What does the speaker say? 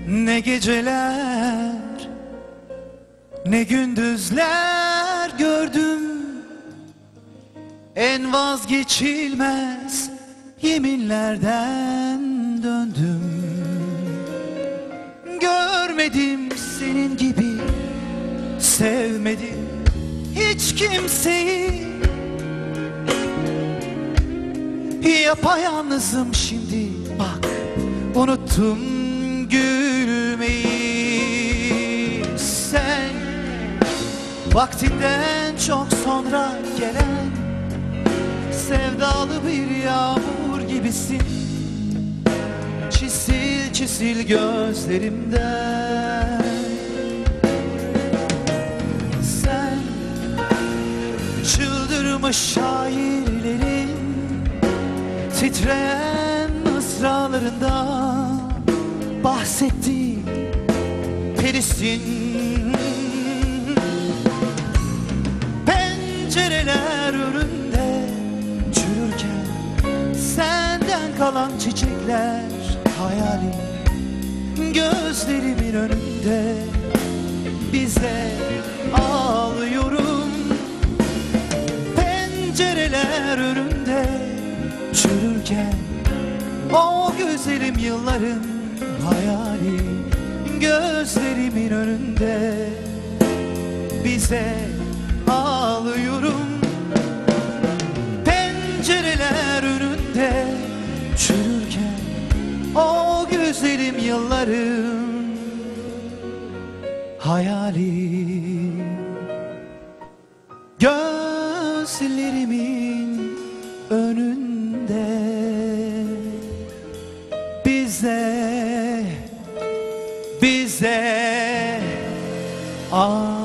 Ne geceler, ne gündüzler gördüm. En vazgeçilmez yeminlerden döndüm. Görmedim senin gibi, sevmedim hiç kimseyi. Yapayalnızım şimdi, bak unuttum gülmeyi. Sen vaktinden çok sonra gelen sevdalı bir yağmur gibisin. Çisil çisil gözlerimden. Sen çıldırmış şairlerin titreyen mısralarında bahsetti perisin. Pencereler önünde çürürken senden kalan çiçekler hayalim gözlerimin önünde. Bize ağlıyorum pencereler önünde çürürken. O güzelim yıllarım hayali gözlerimin önünde. Bize ağlıyorum pencereler önünde çürürken. O güzelim yıllarım hayali gözlerimin önünde. Bize